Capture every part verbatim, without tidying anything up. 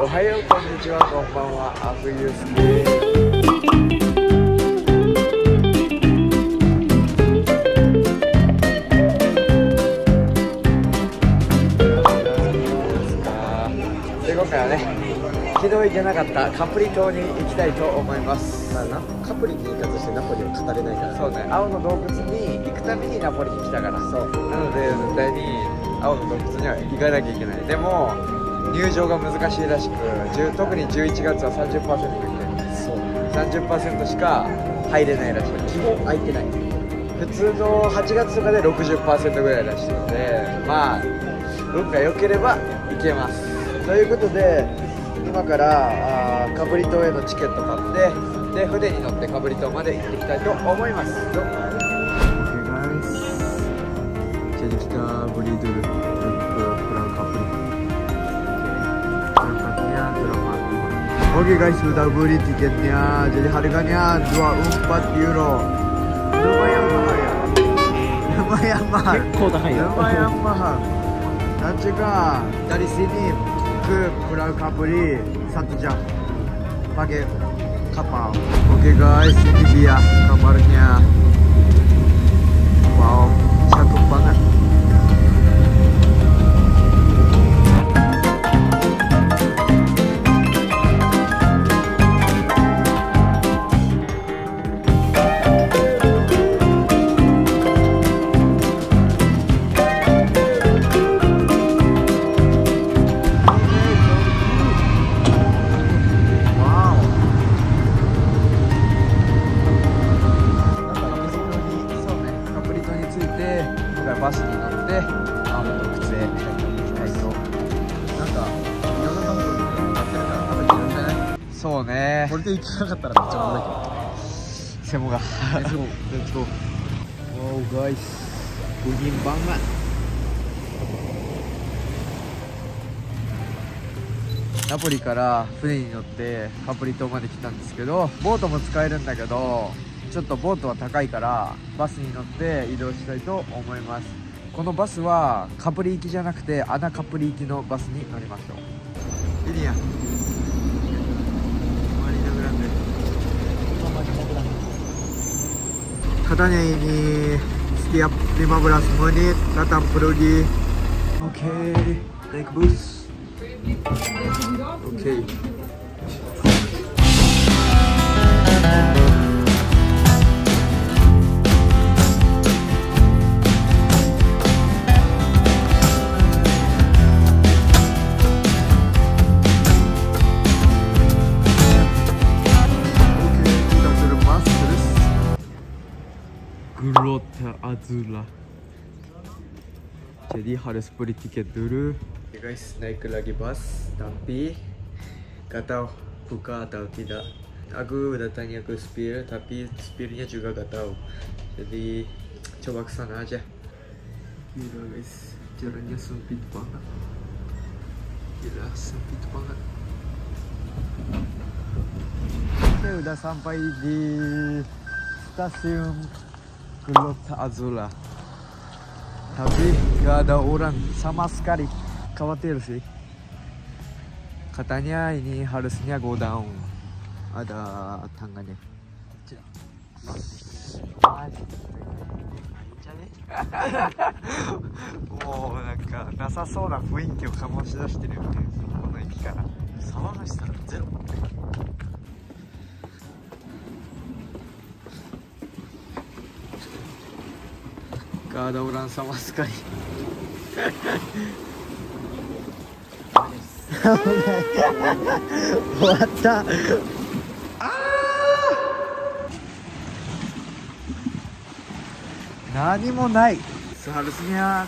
おはよう、こんにちは、こんばんは、アフユースです。で、今回はね、昨日行けなかったカプリ島に行きたいと思います。 まあ、カプリに行かずしてナポリを語れないから。 そうね、青の洞窟に行くためにナポリに来たから。そうなので絶対に青の洞窟には行かなきゃいけない。でも入場が難しいらしく、特にじゅういちがつは さんじゅっパーセント でそう さんじゅっパーセント しか入れないらしい。 基本空いてない。 普通のはちがつとかで ろくじゅっパーセント ぐらいらしいので、まあ運が良ければ行けます。ということで今からあカプリ島へのチケット買って、で船に乗ってカプリ島まで行っていきたいと思います。 OK guys, jadi kita beli dulu ke Pulau Capri. Berangkatnya Dramati. Oke guys, sudah beli tiketnya. Jadi harganya dua puluh empat euro. Lumayan mahal ya. Lumayan mahal. Lumayan mahal. Dan juga dari sini ke Pulau Capri satu jam pakai kapal. Oke guys, ini dia kamarnya. Wow, cakep banget.バスに乗って青の洞窟へ行きたいと。なんかいろんなところになってるから多分いるんじゃない？そうね。 これで行けなかったらめっちゃ危ないけど。 セモが。Let's go. Let's go. Wow guys, dingin banget.ナポリから船に乗ってカプリ島まで来たんですけど、ボートも使えるんだけどちょっとボートは高いからバスに乗って移動したいと思います。このバスはカプリ行きじゃなくてアナカプリ行きのバスに乗りましょう。いいや。Katanya ini setiap lima belas menit datang pergi. Oke, naik bus. Oke. Grota Azula. Jadi harus beli tiket dulu. Okay guys, naik lagi bus, tapi gak tahu buka atau tidak. Aku udah tanya ke supir, tapi supirnya juga gak tahu. Jadi coba kesana aja. Gila guys, jalannya sempit banget. Gila, sempit banget. Oke, udah sampai di stasiun Grota Azula. Tapi gak ada orang sama sekali. Khawatir sih. Katanya ini harusnya go down. Ada tangganya.もうなんかなさそうな雰囲気を醸し出してるよね、この駅から。騒がしたらゼロ。Gak ada orang sama sekali. What the? Ah! 何もない。Seharusnya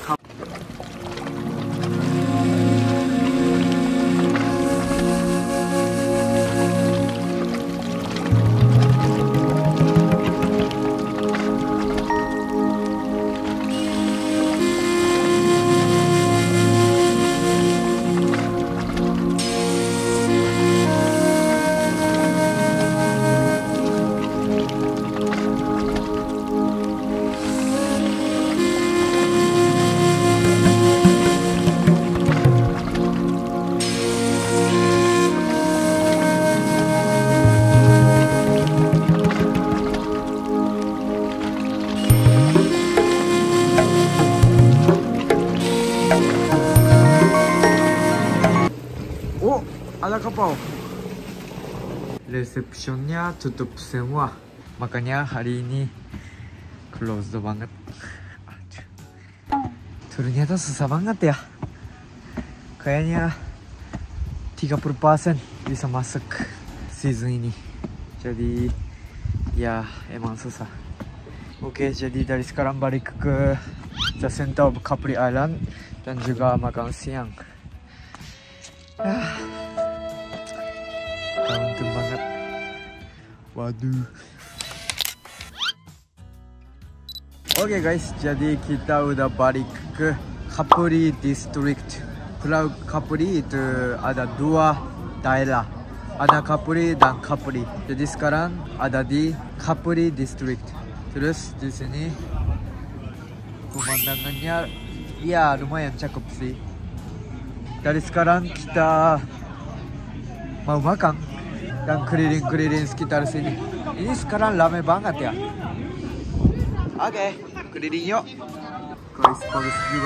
Oh, ada kapal. Resepsionnya tutup semua. Makanya hari ini closed banget. Ternyata susah banget ya. Kayaknya tiga puluh persen bisa masuk season ini. Jadi ya emang susah. Oke, jadi dari sekarang balik ke The Center of Capri Island dan juga makan siang. Ah, beruntung banget. Waduh. Oke guys, jadi kita udah balik ke Capri District. Pulau Capri itu ada dua daerah. Ada Capri dan Capri. Jadi sekarang ada di Capri District. Terus di sini pemandangannya ya lumayan cakep sih. Dari sekarang kita mau makan dan keliling-keliling sekitar sini. Ini sekarang ramai banget ya. Oke, keliling yuk. Guys, bagus juga.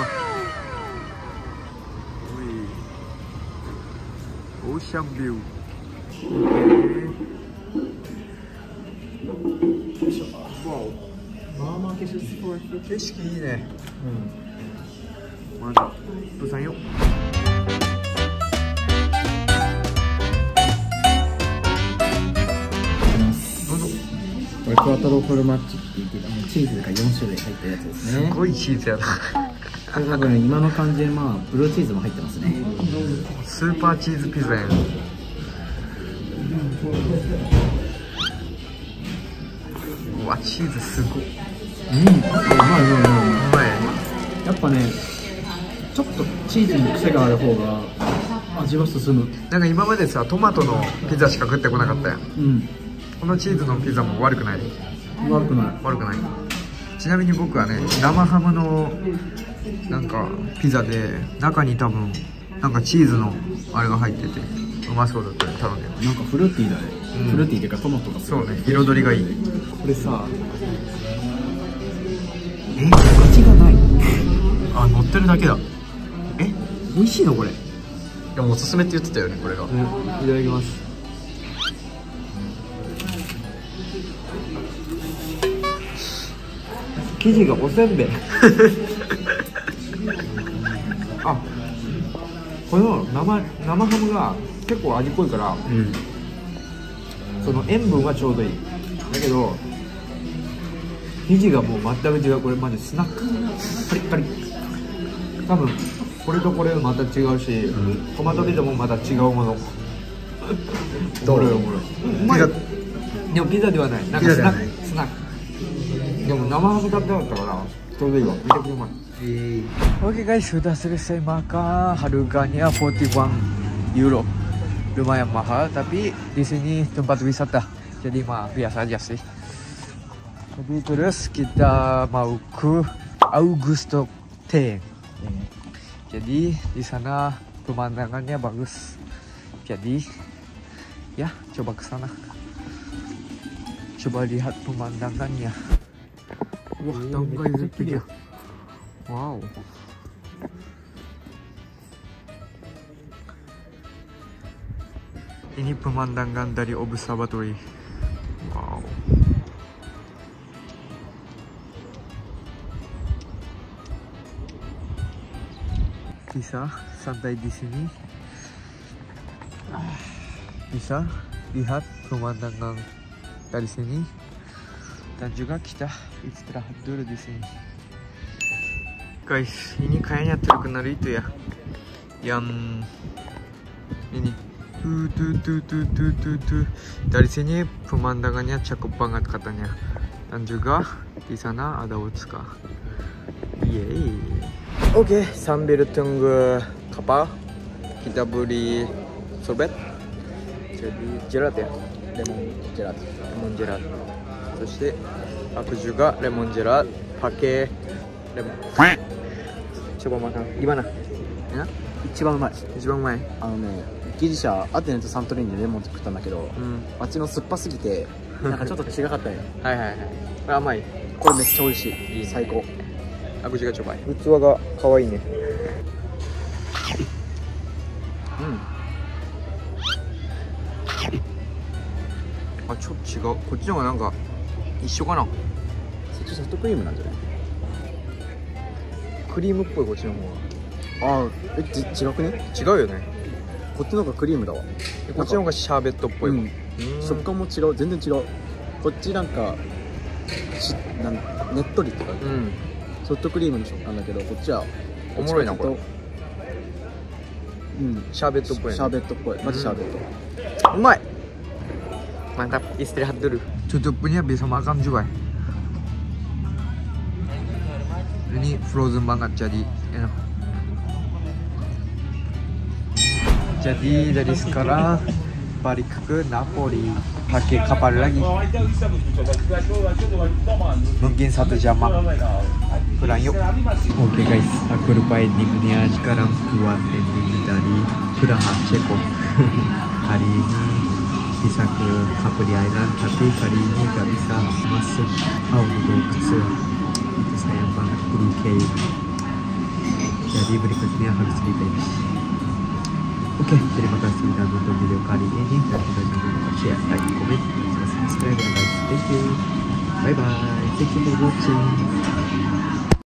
Wih, ocean view. Wow. まあまあ景色すごい。景色いいね。うん。まだプサンよ。どうぞ。これクワトロフォルマッチって言ってあのチーズがよん種類入ってるやつですね。すごいチーズやな。これ多分今の感じでまあブルーチーズも入ってますね。スーパーチーズピザやん。うわ、チーズすごい。うん、うまいうまいうまい。うまい。やっぱね、ちょっとチーズに癖がある方が味は進む。なんか今までさ、トマトのピザしか食ってこなかったやん。うん。このチーズのピザも悪くない。悪くない。悪くない。ちなみに僕はね、生ハムのなんかピザで中に多分なんかチーズのあれが入っててうまそうだったね、頼んで。なんかフルーティーだね。うん、フルーティーっていうかトマトがそうね、彩りがいい。これさ、え、味がない。あ、乗ってるだけだ。え、美味しいのこれ。いや、もうおすすめって言ってたよね、これが。うん、いただきます。生地がおせんべい。あ、この生生ハムが結構味濃いから、うん、その塩分はちょうどいい。だけど生地がもう全く違う。これまでスナックカリッカリ。多分これとこれまた違うし、うん、トマトピザもまた違うもの。どれよこれ。うまい。でもピザではない。なんかスナックスナック。でも生ハム買ってなかったからちょうどいいわ。めちゃくちゃうまい。Oke guys, sudah selesai makan. Harganya empat puluh satu euro. Lumayan mahal, tapi di sini tempat wisata. Jadi mah biasa aja sih. Jadi terus kita mau ke Augusto Ten. Jadi di sana pemandangannya bagus. Jadi ya coba ke sana. Coba lihat pemandangannya. Wah, tangga itu ya. Wow. Ini pemandangan dari observatory. Wow. Bisa santai di sini. Bisa lihat pemandangan dari sini. Dan juga kita istirahat dulu di sini. Guys, ini kayaknya terkenal itu ya, yang ini tuh tuh tuh tuh tuh tuh tuh. Dari sini pemandangannya cakep banget katanya. Dan juga di sana ada Otsuka. Yeay. Oke, sambil tunggu kapal kita beli sorbet. Jadi jerat ya, lemon jerat, lemon jerat. Terus aku juga lemon jerat pakai lemon. Coba makan. Gimana? Enak? 一番うまい。一番うまい。あのね、ギリシャアテネとサントリーニでレモン作ったんだけど、うん、あっちの酸っぱすぎてなんかちょっと違かったよ。はいはいはい。これ甘い。これめっちゃ美味しい。いい最高。あ、口がちょばい。器が可愛いね。うん。 あ、ちょっと違う。こっちの方がなんか一緒かな。 そっちソフトクリームなんじゃない？ クリームっぽい、こっちの方が。 ああ、え、ち違くね？ 違うよね。 こっちの方がクリームだわ。 こっちの方がシャーベットっぽいわ。 うん、食感も違う、全然違う。こっちなんかしなんねっとりって感じ、うん、ソフトクリームの食感だけど、こっちはおもろいなこれ。 うん、 シャーベットっぽい、ね、 シャーベットっぽい、マジシャーベット、 うまい。mantap, istirahat dulu. Tutupnya bisa makan juga. Ini frozen banget jadi enak. Jadi dari sekarang balik ke Napoli pakai kapal lagi. Mungkin satu jam pulang yuk. Oke guys, aku lupa endingnya. Sekarang buat ending dari Praha, Ceko. Hari ini bisa ke Capri Island, tapi kali ini gak bisa masuk Aulu Kecil. Itu sayang banget, Blue Cave. Jadi berikutnya harus revenge. Oke, terima kasih sudah nonton video kali ini, dan juga jangan lupa share, like, komen, dan subscribe ya guys. Thank you. Bye bye. Thank you for watching.